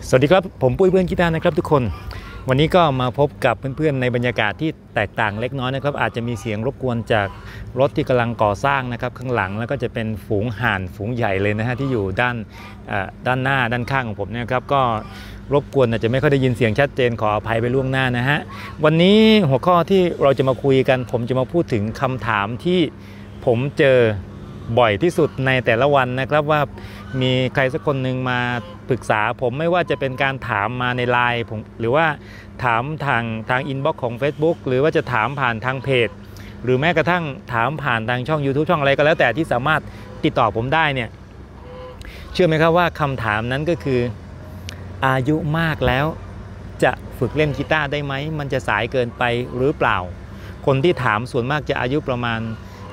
สวัสดีครับผมปุ้ยเพื่อนกีตาร์นะครับทุกคนวันนี้ก็มาพบกับเพื่อนๆในบรรยากาศที่แตกต่างเล็กน้อยนะครับอาจจะมีเสียงรบกวนจากรถที่กำลังก่อสร้างนะครับข้างหลังแล้วก็จะเป็นฝูงห่านฝูงใหญ่เลยนะฮะที่อยู่ด้านหน้าด้านข้างของผมนะครับก็รบกวนอาจจะไม่ค่อยได้ยินเสียงชัดเจนขออภัยไปล่วงหน้านะฮะวันนี้หัวข้อที่เราจะมาคุยกันผมจะมาพูดถึงคำถามที่ผมเจอบ่อยที่สุดในแต่ละวันนะครับว่ามีใครสักคนหนึ่งมาปรึกษาผมไม่ว่าจะเป็นการถามมาในไลน์ผมหรือว่าถามทางอินบ็อกซ์ของ Facebook หรือว่าจะถามผ่านทางเพจหรือแม้กระทั่งถามผ่านทางช่อง YouTube ช่องอะไรก็แล้วแต่ที่สามารถติดต่อผมได้เนี่ยเชื่อไหมครับว่าคำถามนั้นก็คืออายุมากแล้วจะฝึกเล่นกีตาร์ได้ไหมมันจะสายเกินไปหรือเปล่าคนที่ถามส่วนมากจะอายุประมาณ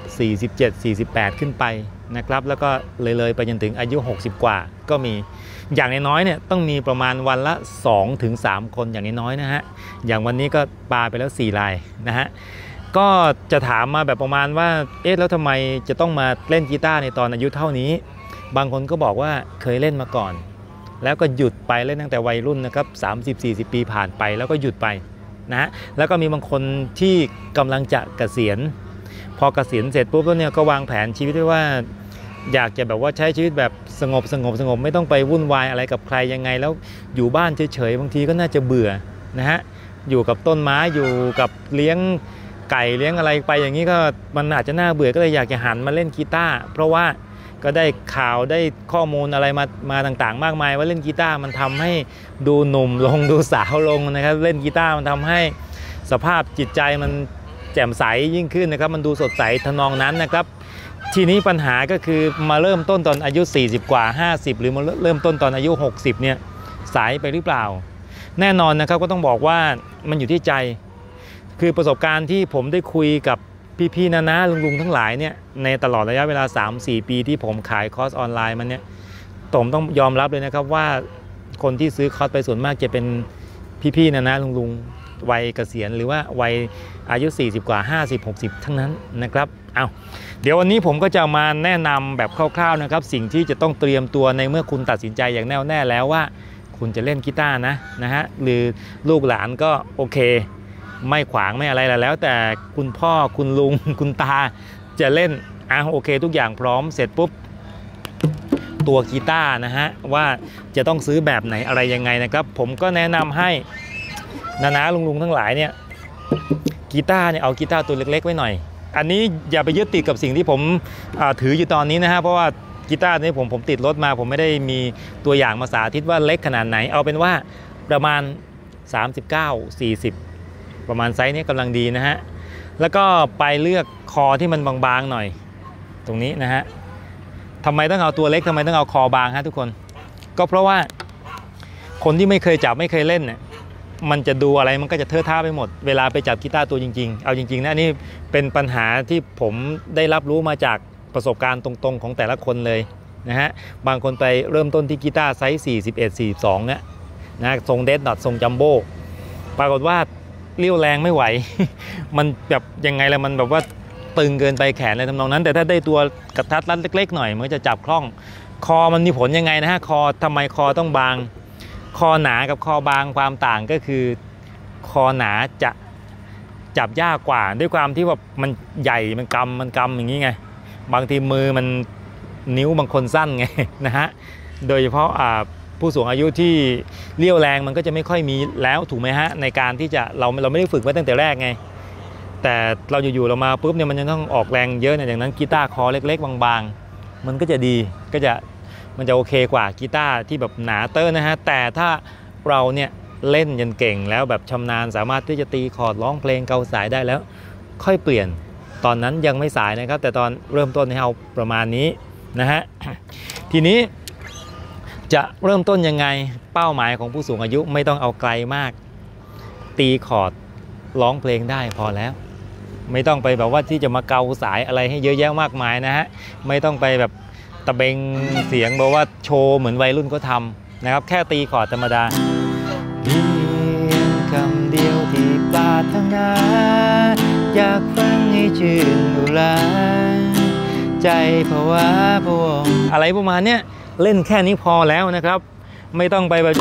47-48ขึ้นไปนะครับแล้วก็เลยไปจนถึงอายุ 60 กว่าก็มีอย่างน้อยๆเนี่ยต้องมีประมาณวันละ 2-3 คนอย่างน้อยๆนะฮะอย่างวันนี้ก็ปาไปแล้ว4 รายนะฮะก็จะถามมาแบบประมาณว่าเอ๊ะแล้วทำไมจะต้องมาเล่นกีตาร์ในตอนอายุเท่านี้บางคนก็บอกว่าเคยเล่นมาก่อนแล้วก็หยุดไปเล่นตั้งแต่วัยรุ่นนะครับ30-40 ปีผ่านไปแล้วก็หยุดไปนะฮะแล้วก็มีบางคนที่กำลังจะเกษียณพอเกษียณเสร็จปุ๊บแล้วเนี่ยก็วางแผนชีวิตไว้ว่าอยากจะแบบว่าใช้ชีวิตแบบสงบไม่ต้องไปวุ่นวายอะไรกับใครยังไงแล้วอยู่บ้านเฉยๆบางทีก็น่าจะเบื่อนะฮะอยู่กับต้นไม้อยู่กับเลี้ยงไก่เลี้ยงอะไรไปอย่างนี้ก็มันอาจจะน่าเบื่อก็เลยอยากจะหันมาเล่นกีตาร์เพราะว่าก็ได้ข่าวได้ข้อมูลอะไรมาต่างๆมากมายว่าเล่นกีตาร์มันทำให้ดูหนุ่มลงดูสาวลงนะครับเล่นกีตาร์มันทำให้สภาพจิตใจมันแจ่มใสยิ่งขึ้นนะครับมันดูสดใสทำนองนั้นนะครับทีนี้ปัญหาก็คือมาเริ่มต้นตอนอายุ40กว่า50หรือมาเริ่มต้นตอนอายุ60เนี่ยสายไปหรือเปล่าแน่นอนนะครับก็ต้องบอกว่ามันอยู่ที่ใจคือประสบการณ์ที่ผมได้คุยกับพี่ๆนะลุงๆทั้งหลายเนี่ยในตลอดระยะเวลา 3-4 ปีที่ผมขายคอร์สออนไลน์มันเนี่ยผมต้องยอมรับเลยนะครับว่าคนที่ซื้อคอร์สไปส่วนมากจะเป็นพี่ๆนะลุงๆวัยเกษียณหรือว่าวัยอายุ40กว่า50-60ทั้งนั้นนะครับเดี๋ยววันนี้ผมก็จะมาแนะนำแบบคร่าวๆนะครับสิ่งที่จะต้องเตรียมตัวในเมื่อคุณตัดสินใจอย่างแน่วแน่แล้วว่าคุณจะเล่นกีตาร์นะฮะหรือลูกหลานก็โอเคไม่ขวางไม่อะไรแล้วแต่คุณพ่อคุณลุงคุณตาจะเล่นโอเคทุกอย่างพร้อมเสร็จปุ๊บตัวกีตาร์นะฮะว่าจะต้องซื้อแบบไหนอะไรยังไงนะครับผมก็แนะนำให้นะลุงทั้งหลายเนี่ยกีตาร์เนี่ยเอากีตาร์ตัวเล็กๆไว้หน่อยอันนี้อย่าไปยึดติดกับสิ่งที่ผมถืออยู่ตอนนี้นะฮะเพราะว่ากีตาร์นี้ผมติดรถมาผมไม่ได้มีตัวอย่างมาสาธิตว่าเล็กขนาดไหนเอาเป็นว่าประมาณ39-40ประมาณไซส์นี้กำลังดีนะฮะแล้วก็ไปเลือกคอที่มันบางๆหน่อยตรงนี้นะฮะทำไมต้องเอาตัวเล็กทำไมต้องเอาคอบางฮะทุกคนก็เพราะว่าคนที่ไม่เคยจับไม่เคยเล่นเนี่ยมันจะดูอะไรมันก็จะเทอะท่าไปหมดเวลาไปจับกีตาร์ตัวจริงๆเอาจริงๆนะนี่เป็นปัญหาที่ผมได้รับรู้มาจากประสบการณ์ตรงๆของแต่ละคนเลยนะฮะบางคนไปเริ่มต้นที่กีตาร์ไซส์41-42เนี่ยนะทรงเดดดอททรงจัมโบ้ปรากฏว่าเลี้ยวแรงไม่ไหว มันแบบยังไงล่ะมันแบบว่าตึงเกินไปแขนอะไรทำนองนั้นแต่ถ้าได้ตัวกระทัดรัดเล็กๆหน่อยมันจะจับคล่องคอมันมีผลยังไงนะฮะคอทำไมคอต้องบางคอหนากับคอบางความต่างก็คือคอหนาจะจับยากกว่าด้วยความที่ว่ามันใหญ่มันกำอย่างนี้ไงบางทีมือมันนิ้วบางคนสั้นไงนะฮะโดยเฉพาะผู้สูงอายุที่เลี้ยวแรงมันก็จะไม่ค่อยมีแล้วถูกไหมฮะในการที่จะเราไม่ได้ฝึกไว้ตั้งแต่แรกไงแต่เราอยู่ๆเรามาปุ๊บเนี่ยมันจะต้องออกแรงเยอะเนี่ยอย่างนั้นกีตาร์คอเล็กๆบางๆมันก็จะดีมันจะโอเคกว่ากีตาร์ที่แบบหนาเตอร์นะฮะแต่ถ้าเราเนี่ยเล่นยันเก่งแล้วแบบชำนาญสามารถที่จะตีคอร์ดร้องเพลงเกาสายได้แล้วค่อยเปลี่ยนตอนนั้นยังไม่สายนะครับแต่ตอนเริ่มต้นให้เอาประมาณนี้นะฮะทีนี้จะเริ่มต้นยังไงเป้าหมายของผู้สูงอายุไม่ต้องเอาไกลมากตีคอร์ดร้องเพลงได้พอแล้วไม่ต้องไปแบบว่าที่จะมาเกาสายอะไรให้เยอะแยะมากมายนะฮะไม่ต้องไปแบบตะเบงเสียงบอกว่าโชว์เหมือนวัยรุ่นก็ทำนะครับแค่ตีคอร์ดธรรมดาเพียงคำเดียวที่ปรารถนาอยากฟังให้ชื่นอุราใจภาวะพวงอะไรประมาณเนี้ยเล่นแค่นี้พอแล้วนะครับไม่ต้องไปแบบ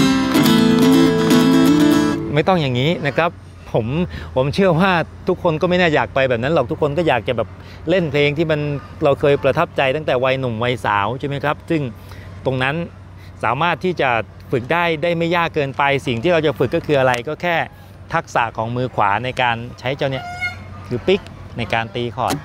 ไม่ต้องอย่างนี้นะครับผมเชื่อว่าทุกคนก็ไม่น่าอยากไปแบบนั้นหรอกทุกคนก็อยากจะแบบเล่นเพลงที่มันเราเคยประทับใจตั้งแต่วัยหนุ่มวัยสาวใช่ไหมครับซึ่งตรงนั้นสามารถที่จะฝึกได้ไม่ยากเกินไปสิ่งที่เราจะฝึกก็คืออะไรก็แค่ทักษะของมือขวาในการใช้เจ้าเนี่ยคือปิกในการตีคอร์ด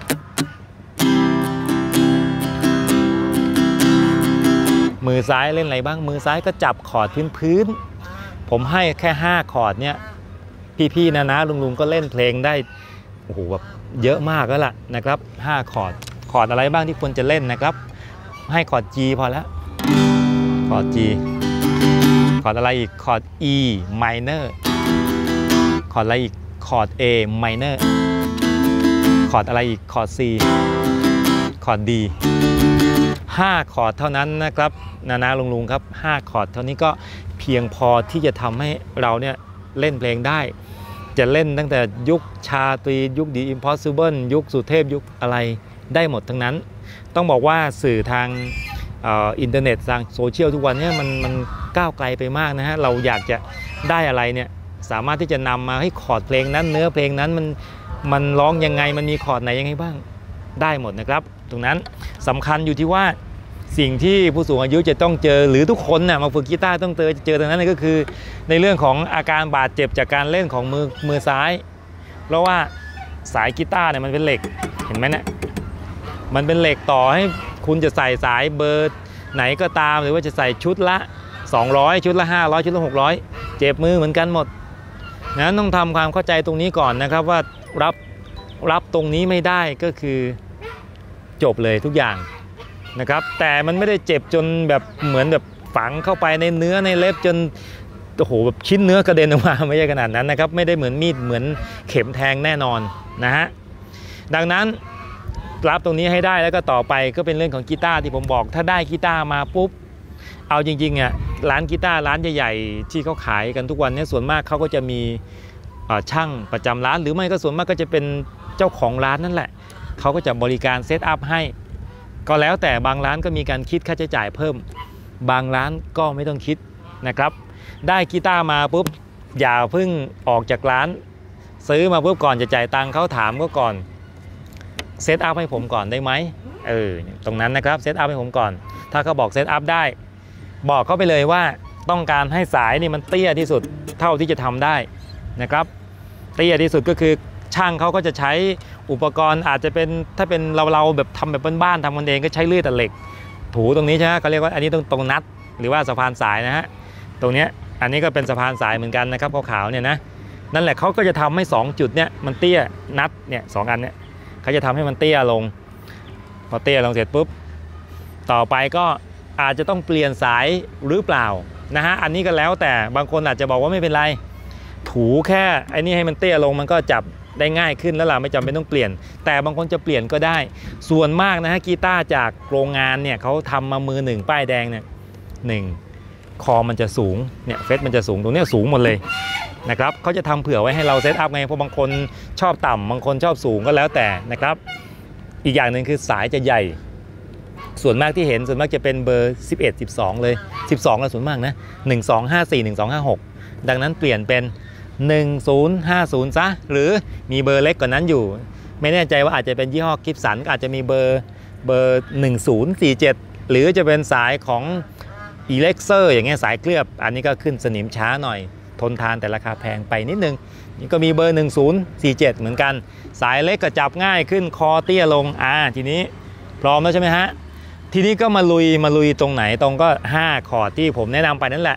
มือซ้ายเล่นอะไรบ้างมือซ้ายก็จับคอร์ดพื้นผมให้แค่5คอร์ดเนี่ยพี่ๆนะลุงก็เล่นเพลงได้โอ้โหแบบเยอะมากแล้วล่ะนะครับ5คอร์ดอะไรบ้างที่ควรจะเล่นนะครับให้คอร์ด G พอแล้วคอร์ด G คอร์ดอะไรอีกคอร์ด E minor คอร์ดอะไรอีกคอร์ด A minor คอร์ดอะไรอีกคอร์ด C คอร์ด D 5คอร์ดเท่านั้นนะครับนาลุงครับ5คอร์ดเท่านี้ก็เพียงพอที่จะทำให้เราเนี่ยเล่นเพลงได้จะเล่นตั้งแต่ยุคชาตรียุค The Impossible ยุคสุเทพยุคอะไรได้หมดทั้งนั้นต้องบอกว่าสื่อทางอินเทอร์เน็ตทางโซเชียลทุกวันนี้มันก้าวไกลไปมากนะฮะเราอยากจะได้อะไรเนี่ยสามารถที่จะนำมาให้คอร์ดเพลงนั้นเนื้อเพลงนั้นมันร้องยังไงมันมีคอร์ดไหนยังไงบ้างได้หมดนะครับตรงนั้นสำคัญอยู่ที่ว่าสิ่งที่ผู้สูงอายุจะต้องเจอหรือทุกคนน่ะมาฝึกกีตาร์ต้องเจอตรงนั้นก็คือในเรื่องของอาการบาดเจ็บจากการเล่นของมือซ้ายเพราะว่าสายกีตาร์เนี่ยมันเป็นเหล็กเห็นไหมเนี่ยมันเป็นเหล็กต่อให้คุณจะใส่สายเบอร์ไหนก็ตามหรือว่าจะใส่ชุดละ200ชุดละ500ชุดละ600เจ็บมือเหมือนกันหมดนั้นต้องทำความเข้าใจตรงนี้ก่อนนะครับว่ารับตรงนี้ไม่ได้ก็คือจบเลยทุกอย่างนะครับแต่มันไม่ได้เจ็บจนแบบเหมือนแบบฝังเข้าไปในเนื้อในเล็บจนโอ้โหแบบชิ้นเนื้อกระเด็นออกมาไม่ใช่ขนาดนั้นนะครับไม่ได้เหมือนมีดเหมือนเข็มแทงแน่นอนนะฮะดังนั้นรับตรงนี้ให้ได้แล้วก็ต่อไปก็เป็นเรื่องของกีตาร์ที่ผมบอกถ้าได้กีตาร์มาปุ๊บเอาจริงๆอ่ะร้านกีตาร์ร้านใหญ่ๆที่เขาขายกันทุกวันนี้ส่วนมากเขาก็จะมีช่างประจำร้านหรือไม่ก็ส่วนมากก็จะเป็นเจ้าของร้านนั่นแหละเขาก็จะบริการเซตอัพให้ก็แล้วแต่บางร้านก็มีการคิดค่าใช้จ่ายเพิ่มบางร้านก็ไม่ต้องคิดนะครับได้กีตาร์มาปุ๊บอย่าเพิ่งออกจากร้านซื้อมาปุ๊บก่อนจะจ่ายตังค์เขาถามก็ก่อนเซตอัพให้ผมก่อนได้ไหมตรงนั้นนะครับเซตอัพให้ผมก่อนถ้าเขาบอกเซตอัพได้บอกเขาไปเลยว่าต้องการให้สายนี่มันเตี้ยที่สุดเท่าที่จะทำได้นะครับเตี้ยที่สุดก็คือช่างเขาก็จะใช้อุปกรณ์อาจจะเป็นถ้าเป็นเราแบบทำแบบบ้านๆทำกันเองก็ใช้เลื่อยตัดเหล็กถูตรงนี้ใช่ไหมเขาเรียกว่าอันนี้ตรงนัดหรือว่าสะพานสายนะฮะตรงนี้อันนี้ก็เป็นสะพานสายเหมือนกันนะครับขาวๆเนี่ยนะนั่นแหละเขาก็จะทำให้2จุดเนี่ยมันเตี้ยนัดเนี่ย2อันเนี่ยเขาจะทำให้มันเตี้ยลงพอเตี้ยลงเสร็จปุ๊บต่อไปก็อาจจะต้องเปลี่ยนสายหรือเปล่านะฮะอันนี้ก็แล้วแต่บางคนอาจจะบอกว่าไม่เป็นไรถูแค่ไอ้นี่ให้มันเตี้ยลงมันก็จับได้ง่ายขึ้นแล้วล่ะไม่จำเป็นต้องเปลี่ยนแต่บางคนจะเปลี่ยนก็ได้ส่วนมากนะฮะกีตาร์จากโรงงานเนี่ยเขาทำมามือหนึ่งป้ายแดงเนี่ยคอมันจะสูงเนี่ยเฟซมันจะสูงตรงนี้สูงหมดเลยนะครับเขาจะทำเผื่อไว้ให้เราเซตอัพไงเพราะบางคนชอบต่ำบางคนชอบสูงก็แล้วแต่นะครับอีกอย่างหนึ่งคือสายจะใหญ่ส่วนมากที่เห็นส่วนมากจะเป็นเบอร์11 12เลย12แล้วส่วนมากนะ1254 1256ดังนั้นเปลี่ยนเป็น1050ซะหรือมีเบอร์เล็กกว่านั้นอยู่ไม่แน่ใจว่าอาจจะเป็นยี่ห้อกิฟสันอาจจะมีเบอร์1047หรือจะเป็นสายของอีเล็กเซอร์อย่างเงี้ยสายเคลือบอันนี้ก็ขึ้นสนิมช้าหน่อยทนทานแต่ราคาแพงไปนิดนึงนี่ก็มีเบอร์1047เหมือนกันสายเล็กก็จับง่ายขึ้นคอเตี้ยลงทีนี้พร้อมแล้วใช่ไหมฮะทีนี้ก็มาลุยตรงไหนตรงก็5คอร์ดที่ผมแนะนำไปนั่นแหละ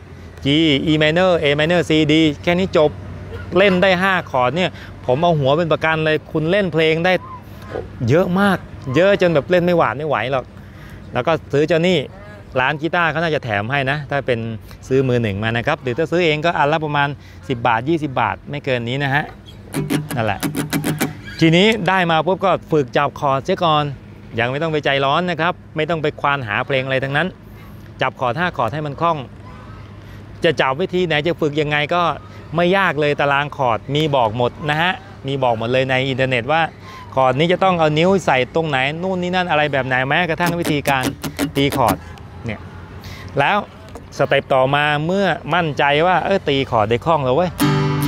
G E minor A minor C D แค่นี้จบเล่นได้5คอร์ดเนี่ยผมเอาหัวเป็นประกันเลยคุณเล่นเพลงได้เยอะมากเยอะจนแบบเล่นไม่หวาดไม่ไหวหรอกแล้วก็ซื้อเจ้านี่ร้านกีตาร์เขาน่าจะแถมให้นะถ้าเป็นซื้อมือหนึ่งมานะครับหรือถ้าซื้อเองก็อันละประมาณ10 บาท20 บาทไม่เกินนี้นะฮะนั่นแหละทีนี้ได้มาปุ๊บก็ฝึกจับคอร์ดเสียก่อนยังไม่ต้องไปใจร้อนนะครับไม่ต้องไปควานหาเพลงอะไรทั้งนั้นจับคอร์ด5คอร์ดให้มันคล่องจะจับวิธีไหนจะฝึกยังไงก็ไม่ยากเลยตารางคอร์ดมีบอกหมดนะฮะมีบอกหมดเลยในอินเทอร์เน็ตว่าคอร์ดนี้จะต้องเอานิ้วใส่ตรงไหนนู่นนี่นั่นอะไรแบบไหนแม้กระทั่งวิธีการตีคอร์ดเนี่ยแล้วสเต็ปต่อมาเมื่อมั่นใจว่าตีคอร์ดได้คล่องแล้วเว้ย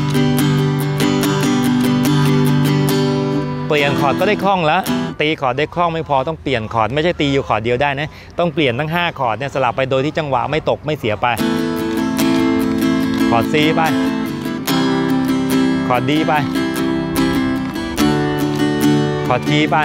เปลี่ยนคอร์ดก็ได้คล่องแล้วตีคอร์ดได้คล่องไม่พอต้องเปลี่ยนคอร์ดไม่ใช่ตีอยู่คอร์ดเดียวได้นะต้องเปลี่ยนทั้ง5คอร์ดเนี่ยสลับไปโดยที่จังหวะไม่ตกไม่เสียไปคอร์ด C ไปคอร์ด D ไปคอร์ด G ไป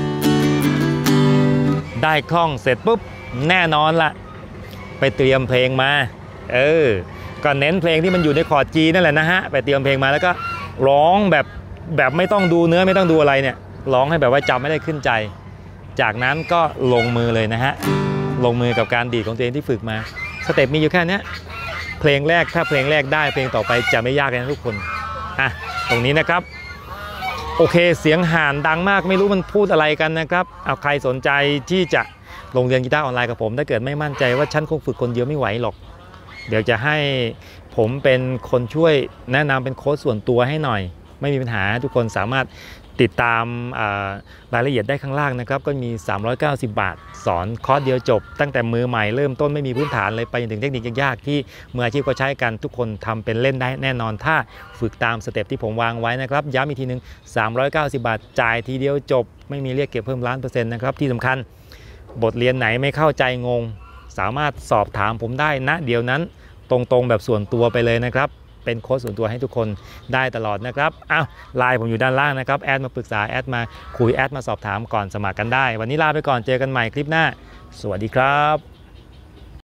ได้คล่องเสร็จปุ๊บแน่นอนละไปเตรียมเพลงมาก็เน้นเพลงที่มันอยู่ในคอร์ด G นั่นแหละนะฮะไปเตรียมเพลงมาแล้วก็ร้องแบบไม่ต้องดูเนื้อไม่ต้องดูอะไรเนี่ยร้องให้แบบว่าจำไม่ได้ขึ้นใจจากนั้นก็ลงมือเลยนะฮะลงมือกับการดีดของตัวเองที่ฝึกมาสเต็ปมีอยู่แค่นี้เพลงแรกถ้าเพลงแรกได้เพลงต่อไปจะไม่ยากเลยนะทุกคนตรงนี้นะครับโอเคเสียงห่านดังมากไม่รู้มันพูดอะไรกันนะครับเอาใครสนใจที่จะลงเรียนกีตาร์ออนไลน์กับผมถ้าเกิดไม่มั่นใจว่าฉันคงฝึกคนเดียวไม่ไหวหรอกเดี๋ยวจะให้ผมเป็นคนช่วยแนะนำเป็นโค้ชส่วนตัวให้หน่อยไม่มีปัญหาทุกคนสามารถติดตามรายละเอียดได้ข้างล่างนะครับก็มี390 บาทสอนคอร์สเดียวจบตั้งแต่มือใหม่เริ่มต้นไม่มีพื้นฐานเลยไปถึงเทคนิคยากๆที่มืออาชีพก็ใช้กันทุกคนทำเป็นเล่นได้แน่นอนถ้าฝึกตามสเต็ปที่ผมวางไว้นะครับย้ำอีกทีนึง390 บาทจ่ายทีเดียวจบไม่มีเรียกเก็บเพิ่ม1,000,000%นะครับที่สำคัญบทเรียนไหนไม่เข้าใจงงสามารถสอบถามผมได้ณเดี๋ยวนั้นตรงๆแบบส่วนตัวไปเลยนะครับเป็นโค้ชส่วนตัวให้ทุกคนได้ตลอดนะครับไลน์ผมอยู่ด้านล่างนะครับแอดมาปรึกษาแอดมาคุยแอดมาสอบถามก่อนสมัครกันได้วันนี้ลาไปก่อนเจอกันใหม่คลิปหน้าสวัสดีครับ